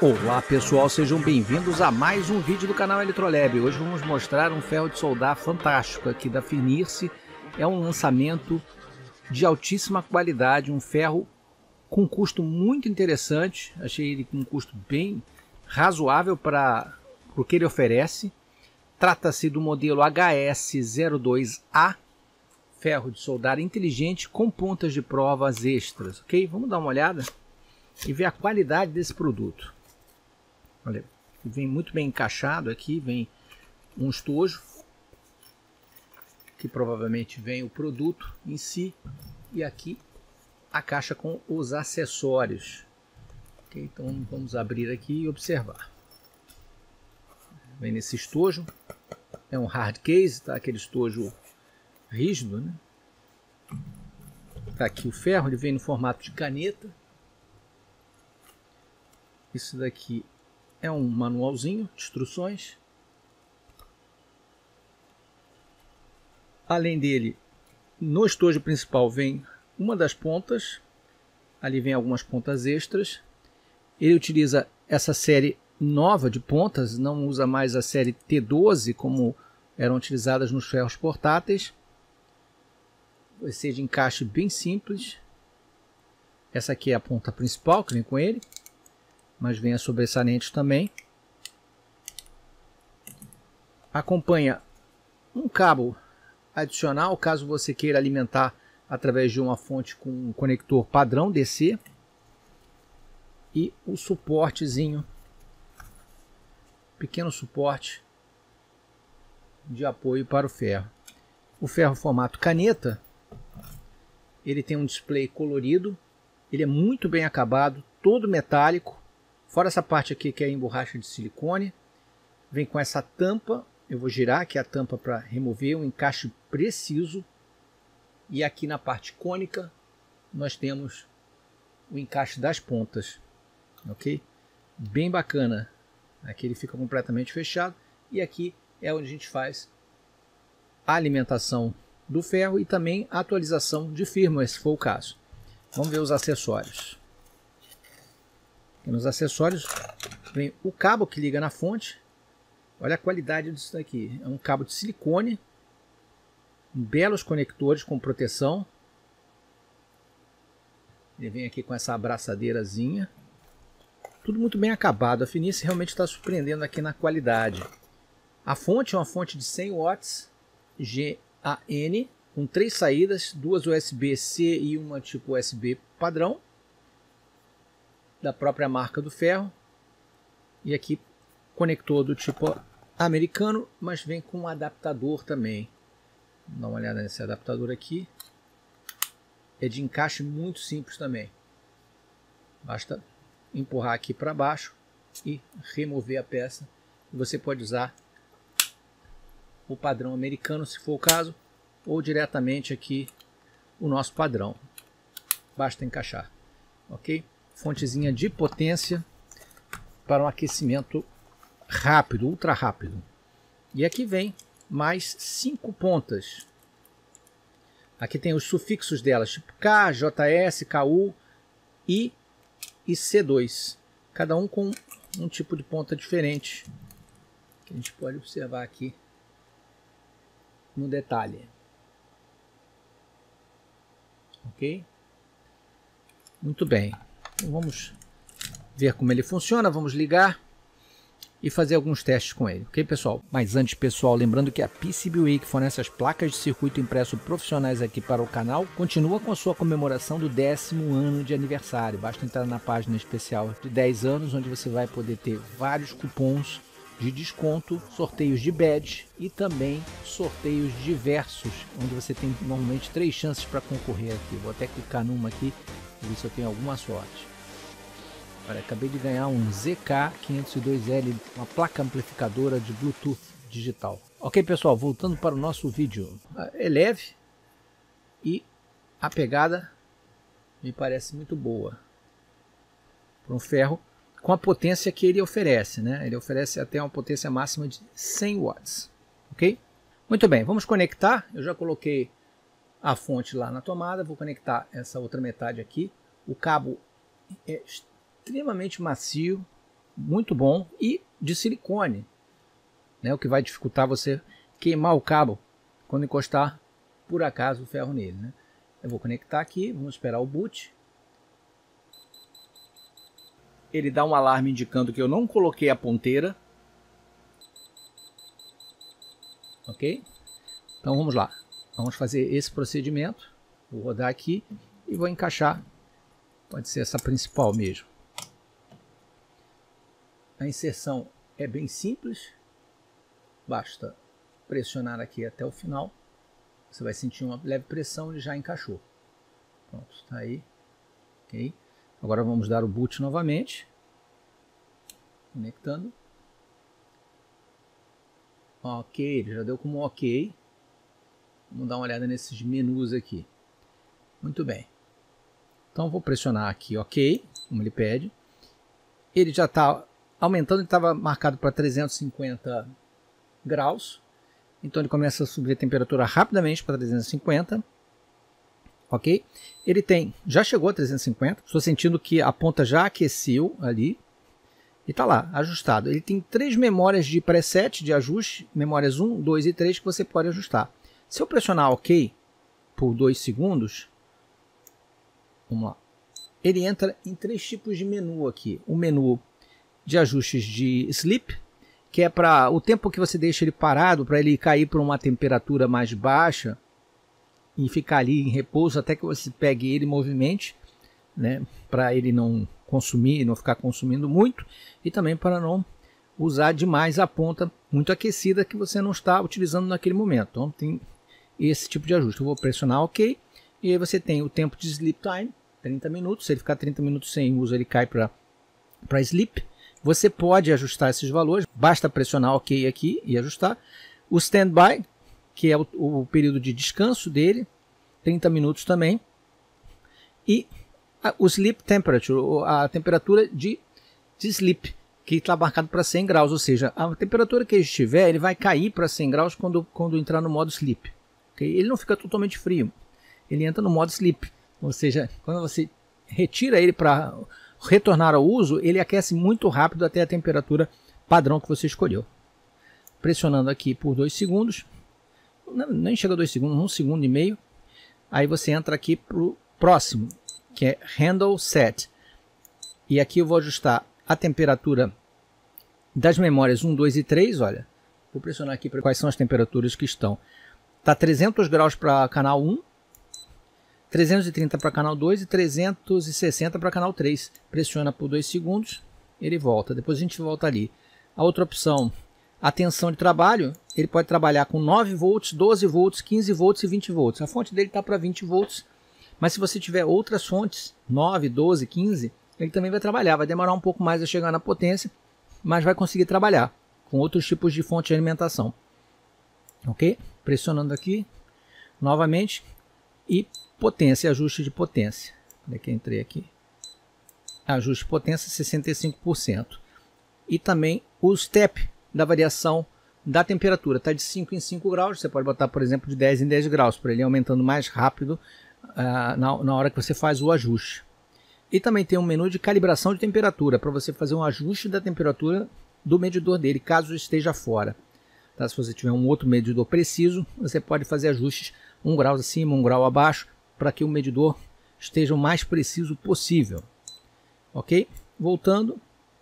Olá pessoal, sejam bem-vindos a mais um vídeo do canal Eletrolab. Hoje vamos mostrar um ferro de soldar fantástico aqui da Finirse. É um lançamento de altíssima qualidade, um ferro com custo muito interessante. Achei ele com um custo bem razoável para o que ele oferece. Trata-se do modelo HS02A, ferro de soldar inteligente com pontas de provas extras, ok? Vamos dar uma olhada e ver a qualidade desse produto. Olha, vem muito bem encaixado aqui, vem um estojo, que provavelmente vem o produto em si, e aqui a caixa com os acessórios. Okay, então vamos abrir aqui e observar. Vem nesse estojo, é um hard case, tá? Aquele estojo rígido, né? Tá aqui o ferro, ele vem no formato de caneta. Isso daqui é um manualzinho de instruções. Além dele, no estojo principal vem uma das pontas. Ali vem algumas pontas extras. Ele utiliza essa série nova de pontas, não usa mais a série T12 como eram utilizadas nos ferros portáteis. Vai ser de encaixe bem simples. Essa aqui é a ponta principal que vem com ele, mas vem a sobressalente também. Acompanha um cabo adicional, caso você queira alimentar através de uma fonte com um conector padrão DC. E o suportezinho, pequeno suporte de apoio para o ferro. O ferro formato caneta, ele tem um display colorido, ele é muito bem acabado, todo metálico. Fora essa parte aqui que é em borracha de silicone, vem com essa tampa, eu vou girar aqui a tampa para remover, um encaixe preciso. E aqui na parte cônica nós temos o encaixe das pontas, ok? Bem bacana, aqui ele fica completamente fechado e aqui é onde a gente faz a alimentação do ferro e também a atualização de firmware, se for o caso. Vamos ver os acessórios. Nos acessórios vem o cabo que liga na fonte. Olha a qualidade disso daqui. É um cabo de silicone, belos conectores com proteção. Ele vem aqui com essa abraçadeirazinha. Tudo muito bem acabado. A Finirse realmente está surpreendendo aqui na qualidade. A fonte é uma fonte de 100 watts GAN com 3 saídas, 2 USB-C e uma tipo USB padrão, da própria marca do ferro. E aqui conector do tipo americano, mas vem com um adaptador também. Dá uma olhada nesse adaptador aqui. É de encaixe muito simples também. Basta empurrar aqui para baixo e remover a peça. E você pode usar o padrão americano, se for o caso, ou diretamente aqui o nosso padrão. Basta encaixar, ok? Fontezinha de potência para um aquecimento rápido, ultra rápido. E aqui vem mais 5 pontas. Aqui tem os sufixos delas, tipo K, JS, KU, I e C2. Cada um com um tipo de ponta diferente, que a gente pode observar aqui no detalhe. Ok? Muito bem. Então vamos ver como ele funciona, vamos ligar e fazer alguns testes com ele, ok pessoal? Mas antes pessoal, lembrando que a PCBWay, que fornece as placas de circuito impresso profissionais aqui para o canal, continua com a sua comemoração do 10º ano de aniversário. Basta entrar na página especial de 10 anos, onde você vai poder ter vários cupons de desconto, sorteios de badge e também sorteios diversos, onde você tem normalmente 3 chances para concorrer aqui. Vou até clicar numa aqui e ver se eu tenho alguma sorte. Olha, acabei de ganhar um ZK502L, uma placa amplificadora de Bluetooth digital. Ok pessoal, voltando para o nosso vídeo. É leve e a pegada me parece muito boa para um ferro com a potência que ele oferece, né? Ele oferece até uma potência máxima de 100 watts, ok? Muito bem, vamos conectar. Eu já coloquei a fonte lá na tomada, vou conectar essa outra metade aqui. O cabo é extremamente macio, muito bom e de silicone, né? O que vai dificultar você queimar o cabo quando encostar por acaso o ferro nele, né? Eu vou conectar aqui, vamos esperar o boot. Ele dá um alarme indicando que eu não coloquei a ponteira. Ok? Então vamos lá. Vamos fazer esse procedimento. Vou rodar aqui e vou encaixar. Pode ser essa principal mesmo. A inserção é bem simples. Basta pressionar aqui até o final. Você vai sentir uma leve pressão e já encaixou. Pronto, está aí. Ok. Agora vamos dar o boot novamente. Conectando. Ok, ele já deu como ok. Vamos dar uma olhada nesses menus aqui. Muito bem. Então vou pressionar aqui ok, como ele pede. Ele já está aumentando, ele estava marcado para 350 graus. Então ele começa a subir a temperatura rapidamente para 350. Ok? Ele já chegou a 350. Estou sentindo que a ponta já aqueceu ali. E está lá, ajustado. Ele tem 3 memórias de preset de ajuste. Memórias 1, 2 e 3 que você pode ajustar. Se eu pressionar OK por 2 segundos. Vamos lá. Ele entra em 3 tipos de menu aqui. O menu de ajustes de sleep, que é para o tempo que você deixa ele parado, para ele cair para uma temperatura mais baixa e ficar ali em repouso até que você pegue ele e movimente, né, para ele não consumir, não ficar consumindo muito, e também para não usar demais a ponta muito aquecida que você não está utilizando naquele momento. Então tem esse tipo de ajuste. Eu vou pressionar OK, e aí você tem o tempo de sleep time, 30 minutos. Se ele ficar 30 minutos sem uso, ele cai para sleep. Você pode ajustar esses valores, basta pressionar OK aqui e ajustar. O standby, que é o período de descanso dele, 30 minutos também. E o sleep temperature, a temperatura de sleep, que está marcado para 100 graus, ou seja, a temperatura que ele estiver, ele vai cair para 100 graus quando entrar no modo sleep. Okay? Ele não fica totalmente frio, ele entra no modo sleep, ou seja, quando você retira ele para retornar ao uso, ele aquece muito rápido até a temperatura padrão que você escolheu. Pressionando aqui por 2 segundos, nem chega a 2 segundos, 1 segundo e meio, aí você entra aqui para o próximo, que é Handle Set. E aqui eu vou ajustar a temperatura das memórias 1, 2 e 3. Olha, vou pressionar aqui para quais são as temperaturas que estão. Está 300 graus para canal 1, 330 para canal 2 e 360 para canal 3. Pressiona por 2 segundos, ele volta. Depois a gente volta ali. A outra opção, a tensão de trabalho, ele pode trabalhar com 9 volts, 12 volts, 15 volts e 20 volts. A fonte dele está para 20 volts. Mas se você tiver outras fontes, 9, 12, 15, ele também vai trabalhar. Vai demorar um pouco mais a chegar na potência, mas vai conseguir trabalhar com outros tipos de fonte de alimentação. Ok? Pressionando aqui, novamente, e potência, ajuste de potência. Onde é que eu entrei aqui? Ajuste de potência 65%. E também o step da variação da temperatura. Está de 5 em 5 graus, você pode botar, por exemplo, de 10 em 10 graus, para ele ir aumentando mais rápido na hora que você faz o ajuste. E também tem um menu de calibração de temperatura, para você fazer um ajuste da temperatura do medidor dele, caso esteja fora. Tá? Se você tiver um outro medidor preciso, você pode fazer ajustes 1 grau acima, 1 grau abaixo, para que o medidor esteja o mais preciso possível. Ok? Voltando.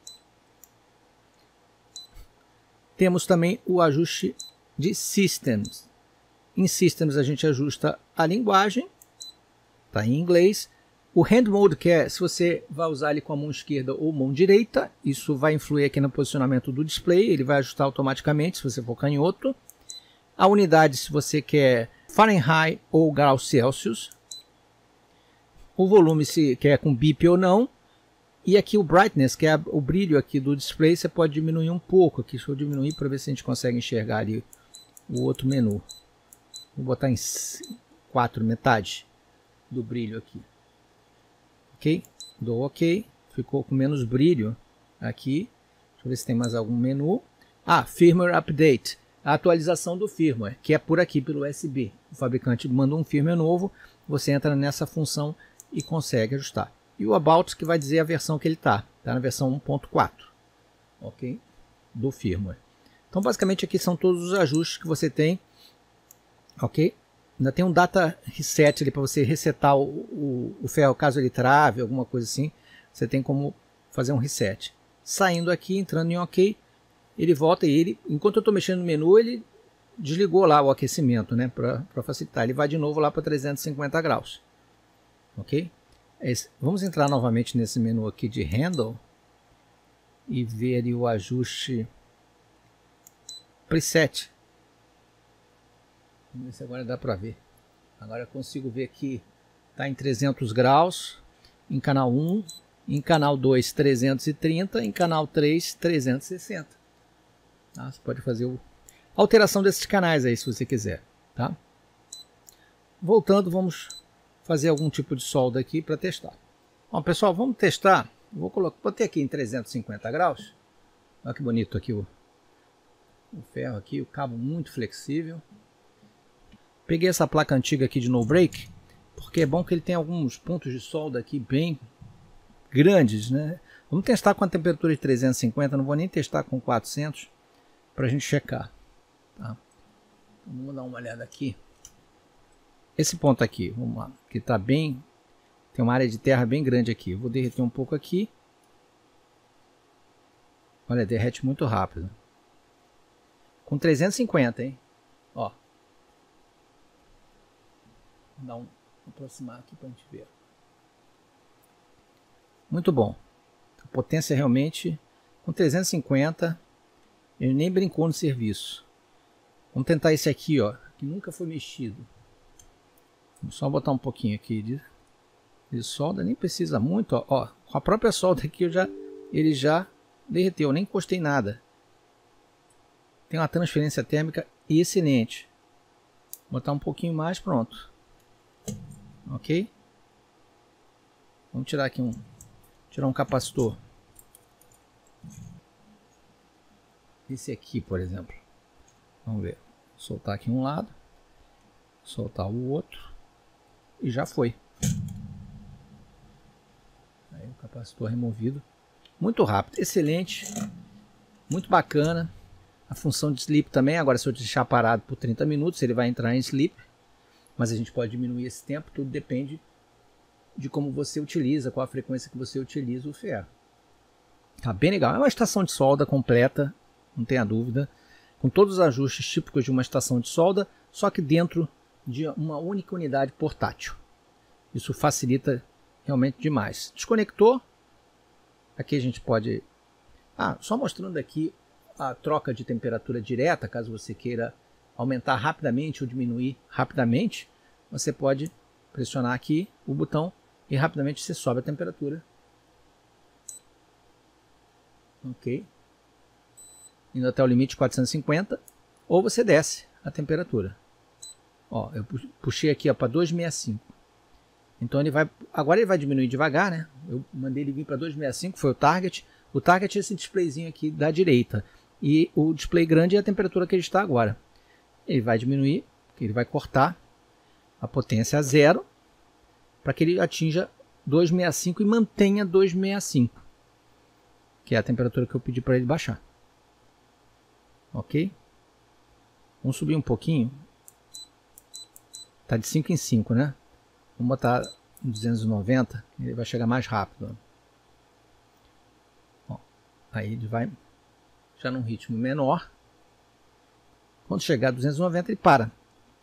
Temos também o ajuste de Systems. Em Systems a gente ajusta a linguagem, está em inglês. O Hand Mode, que é se você vai usar ele com a mão esquerda ou mão direita, isso vai influir aqui no posicionamento do display, ele vai ajustar automaticamente se você for canhoto. A unidade, se você quer Fahrenheit ou graus Celsius. O volume, se quer com bip ou não. E aqui o Brightness, que é o brilho aqui do display, você pode diminuir um pouco aqui. Deixa eu diminuir para ver se a gente consegue enxergar ali o outro menu. Vou botar em 4, metade do brilho aqui. Ok? Dou ok. Ficou com menos brilho aqui. Deixa eu ver se tem mais algum menu. Firmware Update. A atualização do firmware, que é por aqui pelo USB. O fabricante manda um firmware novo, você entra nessa função e consegue ajustar. E o About, que vai dizer a versão que ele está. Está na versão 1.4. ok? Do firmware. Então basicamente aqui são todos os ajustes que você tem, ok? Ainda tem um data reset ali para você resetar o ferro caso ele trave, alguma coisa assim. Você tem como fazer um reset. Saindo aqui, entrando em OK, ele volta e ele, enquanto eu estou mexendo no menu, ele desligou lá o aquecimento, né, para facilitar. Ele vai de novo lá para 350 graus, ok? Vamos entrar novamente nesse menu aqui de Handle e ver ali o ajuste Preset. Vamos ver se agora dá para ver. Agora eu consigo ver que está em 300 graus, em canal 1, em canal 2 330, em canal 3 360. Tá? Você pode fazer a alteração desses canais aí se você quiser. Tá? Voltando, vamos fazer algum tipo de solda aqui para testar. Bom, pessoal, vamos testar. Botei aqui em 350 graus. Olha que bonito aqui o ferro aqui, o cabo muito flexível. Peguei essa placa antiga aqui de no break, porque é bom que ele tem alguns pontos de solda aqui bem grandes, né? Vamos testar com a temperatura de 350, não vou nem testar com 400 para a gente checar. Tá? Então, vamos dar uma olhada aqui. Esse ponto aqui, vamos lá, que está bem, tem uma área de terra bem grande aqui. Eu vou derreter um pouco aqui. Olha, derrete muito rápido. Com 350, hein? Ó. Vou dar aproximar aqui para a gente ver. Muito bom. A potência realmente, com 350, ele nem brincou no serviço. Vamos tentar esse aqui, ó, que nunca foi mexido. Vou só botar um pouquinho aqui de solda, nem precisa muito, ó. Com a própria solda aqui ele já derreteu, nem encostei nada. Tem uma transferência térmica excelente. Vou botar um pouquinho mais, pronto. Ok? Vamos tirar aqui tirar um capacitor. Esse aqui, por exemplo. Vamos ver. Soltar aqui um lado, soltar o outro e já foi. Aí o capacitor removido. Muito rápido, excelente, muito bacana. A função de sleep também. Agora, se eu deixar parado por 30 minutos, ele vai entrar em sleep. Mas a gente pode diminuir esse tempo, tudo depende de como você utiliza, qual a frequência que você utiliza o ferro. Tá bem legal. É uma estação de solda completa, não tenha dúvida, com todos os ajustes típicos de uma estação de solda, só que dentro de uma única unidade portátil. Isso facilita realmente demais. Desconectou. Aqui a gente pode... só mostrando aqui a troca de temperatura direta, caso você queira aumentar rapidamente ou diminuir rapidamente, você pode pressionar aqui o botão e rapidamente você sobe a temperatura. Ok. Indo até o limite 450, ou você desce a temperatura. Ó, eu puxei aqui para 265. Então agora ele vai diminuir devagar, né? Eu mandei ele vir para 265, foi o target. O target é esse displayzinho aqui da direita. E o display grande é a temperatura que ele está agora. Ele vai diminuir, ele vai cortar a potência a zero para que ele atinja 265 e mantenha 265, que é a temperatura que eu pedi para ele baixar. Ok? Vamos subir um pouquinho. Está de 5 em 5, né? Vamos botar 290, ele vai chegar mais rápido. Ó, aí ele vai já num ritmo menor. Quando chegar a 290, ele para.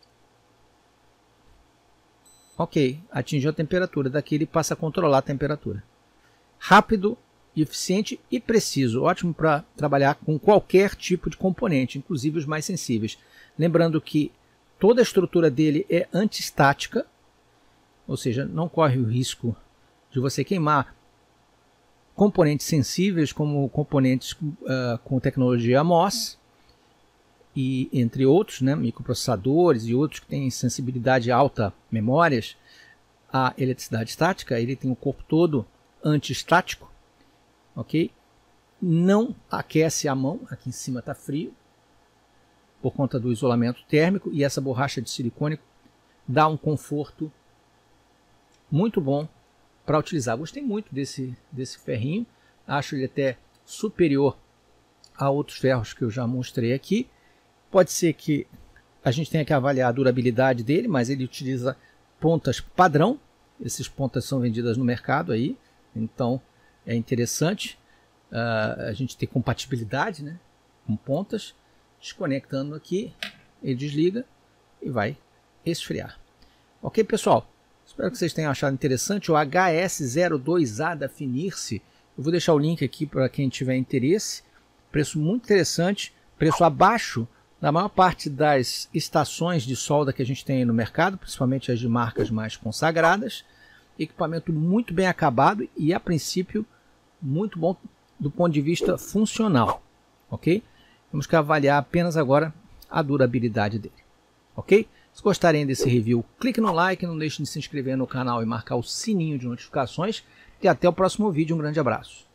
Ok, atingiu a temperatura. Daqui ele passa a controlar a temperatura. Rápido, eficiente e preciso. Ótimo para trabalhar com qualquer tipo de componente, inclusive os mais sensíveis. Lembrando que toda a estrutura dele é antiestática, ou seja, não corre o risco de você queimar componentes sensíveis, como componentes com tecnologia MOS, e entre outros, né, microprocessadores e outros que têm sensibilidade alta, memórias, a eletricidade estática. Ele tem o corpo todo antiestático, ok? Não aquece a mão, aqui em cima está frio, por conta do isolamento térmico, e essa borracha de silicone dá um conforto muito bom para utilizar. Gostei muito desse ferrinho, acho ele até superior a outros ferros que eu já mostrei aqui. Pode ser que a gente tenha que avaliar a durabilidade dele, mas ele utiliza pontas padrão. Essas pontas são vendidas no mercado aí, então é interessante a gente ter compatibilidade, né, com pontas. Desconectando aqui, ele desliga e vai esfriar. Ok, pessoal? Espero que vocês tenham achado interessante o HS02A da Finirse. Eu vou deixar o link aqui para quem tiver interesse. Preço muito interessante, preço abaixo da maior parte das estações de solda que a gente tem aí no mercado, principalmente as de marcas mais consagradas. Equipamento muito bem acabado e, a princípio, muito bom do ponto de vista funcional. Ok? Temos que avaliar apenas agora a durabilidade dele. Ok? Se gostarem desse review, clique no like, não deixe de se inscrever no canal e marcar o sininho de notificações. E até o próximo vídeo. Um grande abraço.